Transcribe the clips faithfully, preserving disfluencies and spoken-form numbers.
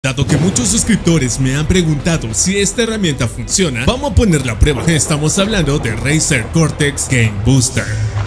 Dado que muchos suscriptores me han preguntado si esta herramienta funciona, vamos a ponerla a prueba. Estamos hablando de Razer Cortex Game Booster.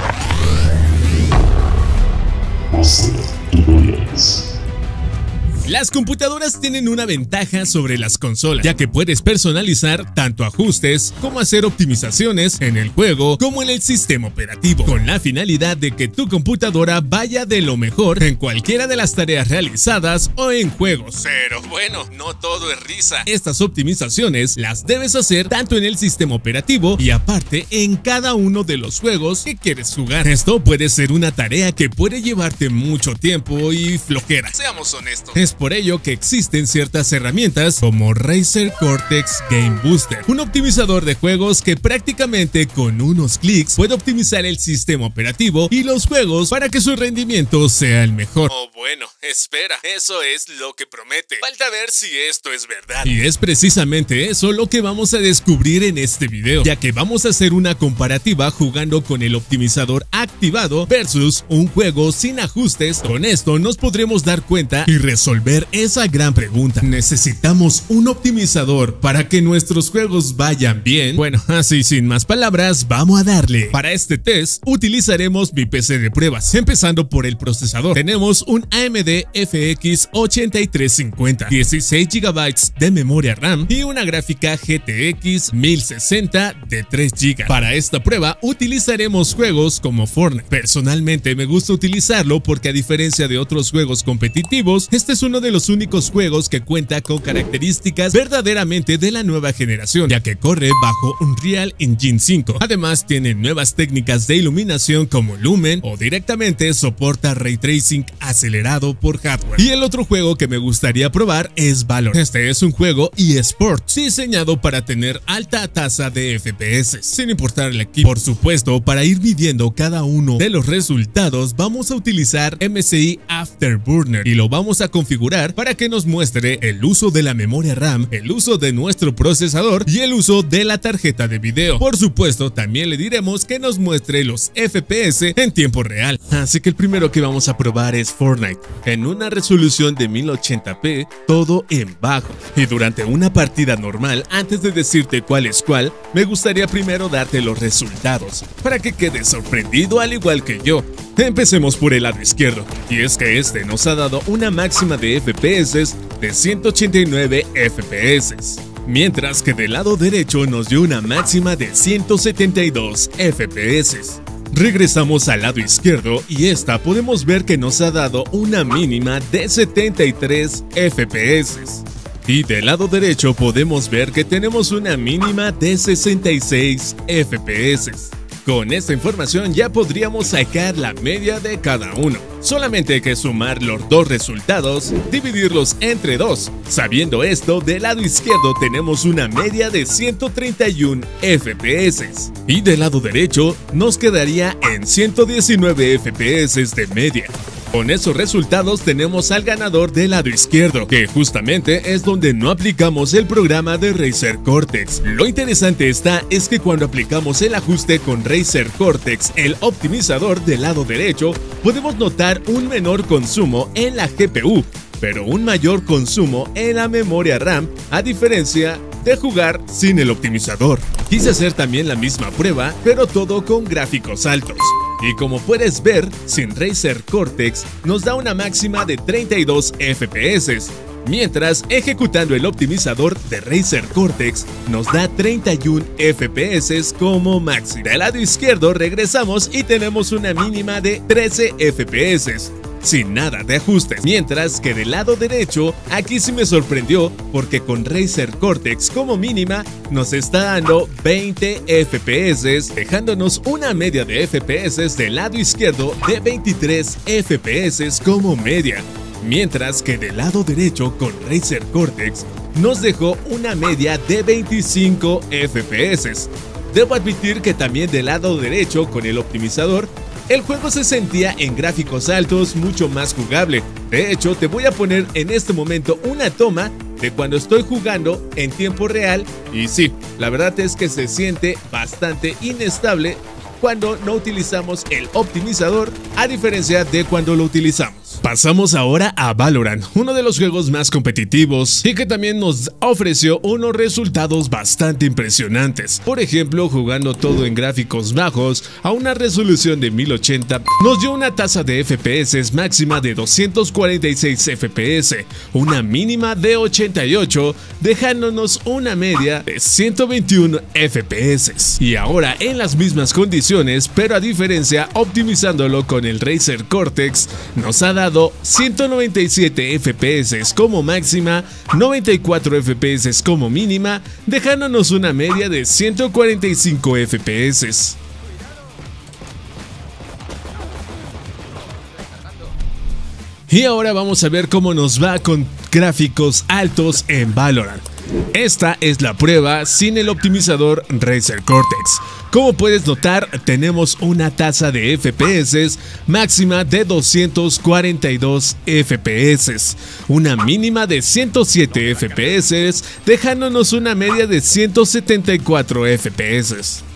Las computadoras tienen una ventaja sobre las consolas, ya que puedes personalizar tanto ajustes como hacer optimizaciones en el juego como en el sistema operativo, con la finalidad de que tu computadora vaya de lo mejor en cualquiera de las tareas realizadas o en juegos. Pero bueno, no todo es risa. Estas optimizaciones las debes hacer tanto en el sistema operativo y aparte en cada uno de los juegos que quieres jugar. Esto puede ser una tarea que puede llevarte mucho tiempo y flojera. Seamos honestos. Es por ello que existen ciertas herramientas como Razer Cortex Game Booster, un optimizador de juegos que prácticamente con unos clics puede optimizar el sistema operativo y los juegos para que su rendimiento sea el mejor. Oh, bueno, espera, eso es lo que promete. Falta ver si esto es verdad. Y es precisamente eso lo que vamos a descubrir en este video, ya que vamos a hacer una comparativa jugando con el optimizador activado versus un juego sin ajustes. Con esto nos podremos dar cuenta y resolver esa gran pregunta. ¿Necesitamos un optimizador para que nuestros juegos vayan bien? Bueno, así sin más palabras, vamos a darle. Para este test utilizaremos mi P C de pruebas, empezando por el procesador. Tenemos un A M D F X ochenta y tres cincuenta, dieciséis gigabytes de memoria RAM y una gráfica G T X mil sesenta de tres gigas. Para esta prueba utilizaremos juegos como Fortnite. Personalmente me gusta utilizarlo porque a diferencia de otros juegos competitivos, este es uno de los únicos juegos que cuenta con características verdaderamente de la nueva generación, ya que corre bajo Unreal Engine cinco. Además tiene nuevas técnicas de iluminación como Lumen o directamente soporta Ray Tracing acelerado por hardware. Y el otro juego que me gustaría probar es Valorant. Este es un juego eSports diseñado para tener alta tasa de F P S, sin importar el equipo. Por supuesto, para ir midiendo cada uno de los resultados vamos a utilizar M S I Afterburner y lo vamos a configurar para que nos muestre el uso de la memoria RAM, el uso de nuestro procesador y el uso de la tarjeta de video. Por supuesto, también le diremos que nos muestre los F P S en tiempo real. Así que el primero que vamos a probar es Fortnite, en una resolución de mil ochenta p, todo en bajo. Y durante una partida normal, antes de decirte cuál es cuál, me gustaría primero darte los resultados, para que quedes sorprendido al igual que yo. Empecemos por el lado izquierdo, y es que este nos ha dado una máxima de F P S de ciento ochenta y nueve F P S, mientras que del lado derecho nos dio una máxima de ciento setenta y dos F P S. Regresamos al lado izquierdo y esta podemos ver que nos ha dado una mínima de setenta y tres F P S. Y del lado derecho podemos ver que tenemos una mínima de sesenta y seis F P S. Con esta información ya podríamos sacar la media de cada uno. Solamente hay que sumar los dos resultados, dividirlos entre dos. Sabiendo esto, del lado izquierdo tenemos una media de ciento treinta y uno F P S. Y del lado derecho nos quedaría en ciento diecinueve F P S de media. Con esos resultados tenemos al ganador del lado izquierdo, que justamente es donde no aplicamos el programa de Razer Cortex. Lo interesante está es que cuando aplicamos el ajuste con Razer Cortex, el optimizador del lado derecho, podemos notar un menor consumo en la G P U, pero un mayor consumo en la memoria RAM, a diferencia de jugar sin el optimizador. Quise hacer también la misma prueba, pero todo con gráficos altos. Y como puedes ver, sin Razer Cortex nos da una máxima de treinta y dos F P S, mientras ejecutando el optimizador de Razer Cortex nos da treinta y uno F P S como máximo. Del lado izquierdo regresamos y tenemos una mínima de trece F P S. Sin nada de ajustes, mientras que del lado derecho aquí sí me sorprendió porque con Razer Cortex como mínima nos está dando veinte F P S, dejándonos una media de F P S del lado izquierdo de veintitrés F P S como media, mientras que del lado derecho con Razer Cortex nos dejó una media de veinticinco F P S. Debo admitir que también del lado derecho con el optimizador el juego se sentía en gráficos altos mucho más jugable. De hecho, te voy a poner en este momento una toma de cuando estoy jugando en tiempo real y sí, la verdad es que se siente bastante inestable cuando no utilizamos el optimizador, a diferencia de cuando lo utilizamos. Pasamos ahora a Valorant, uno de los juegos más competitivos y que también nos ofreció unos resultados bastante impresionantes. Por ejemplo, jugando todo en gráficos bajos a una resolución de mil ochenta, nos dio una tasa de F P S máxima de doscientos cuarenta y seis F P S, una mínima de ochenta y ocho, dejándonos una media de ciento veintiuno F P S. Y ahora en las mismas condiciones, pero a diferencia optimizándolo con el Razer Cortex, nos ha dado ciento noventa y siete F P S como máxima, noventa y cuatro F P S como mínima, dejándonos una media de ciento cuarenta y cinco F P S. Y ahora vamos a ver cómo nos va con gráficos altos en Valorant. Esta es la prueba sin el optimizador Razer Cortex. Como puedes notar, tenemos una tasa de F P S máxima de doscientos cuarenta y dos F P S, una mínima de ciento siete F P S, dejándonos una media de ciento setenta y cuatro F P S.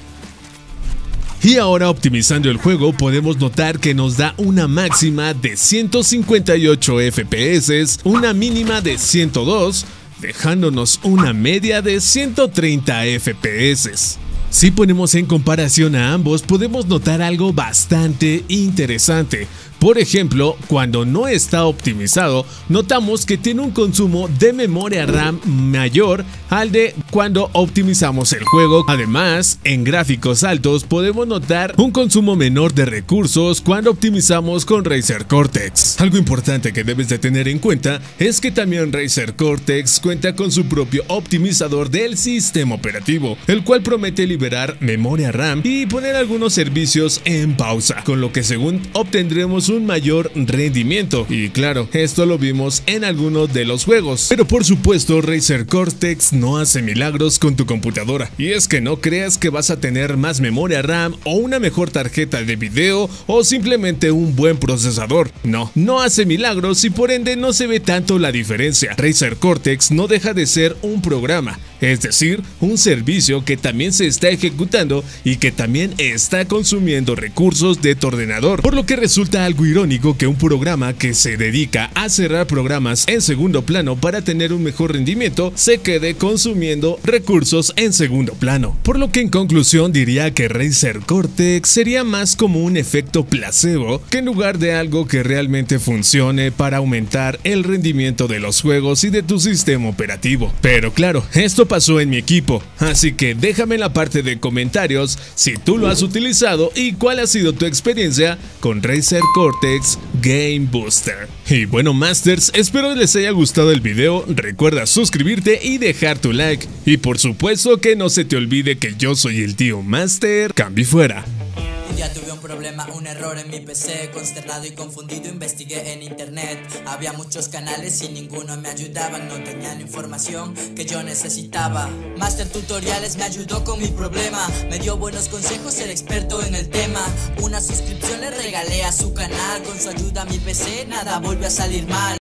Y ahora optimizando el juego podemos notar que nos da una máxima de ciento cincuenta y ocho F P S, una mínima de ciento dos, dejándonos una media de ciento treinta F P S. Si ponemos en comparación a ambos, podemos notar algo bastante interesante. Por ejemplo, cuando no está optimizado, notamos que tiene un consumo de memoria RAM mayor al de cuando optimizamos el juego. Además, en gráficos altos podemos notar un consumo menor de recursos cuando optimizamos con Razer Cortex. Algo importante que debes de tener en cuenta es que también Razer Cortex cuenta con su propio optimizador del sistema operativo, el cual promete liberar memoria RAM y poner algunos servicios en pausa, con lo que según obtendremos un mayor rendimiento. Y claro, esto lo vimos en algunos de los juegos. Pero por supuesto, Razer Cortex no hace milagros con tu computadora. Y es que no creas que vas a tener más memoria RAM o una mejor tarjeta de video o simplemente un buen procesador. No, no hace milagros y por ende no se ve tanto la diferencia. Razer Cortex no deja de ser un programa, es decir, un servicio que también se está ejecutando y que también está consumiendo recursos de tu ordenador, por lo que resulta algo irónico que un programa que se dedica a cerrar programas en segundo plano para tener un mejor rendimiento se quede consumiendo recursos en segundo plano. Por lo que en conclusión diría que Razer Cortex sería más como un efecto placebo que en lugar de algo que realmente funcione para aumentar el rendimiento de los juegos y de tu sistema operativo. Pero claro, esto pasó en mi equipo, así que déjame en la parte de comentarios si tú lo has utilizado y cuál ha sido tu experiencia con Razer Cortex Game Booster. Y bueno, Masters, espero les haya gustado el video. Recuerda suscribirte y dejar tu like, y por supuesto que no se te olvide que yo soy el tío Master. Cambio fuera. Un día tuve un problema, un error en mi P C. Consternado y confundido investigué en internet. Había muchos canales y ninguno me ayudaban. No tenían información que yo necesitaba. Master Tutoriales me ayudó con mi problema. Me dio buenos consejos, el experto en el tema. Una suscripción le regalé a su canal. Con su ayuda mi P C nada volvió a salir mal.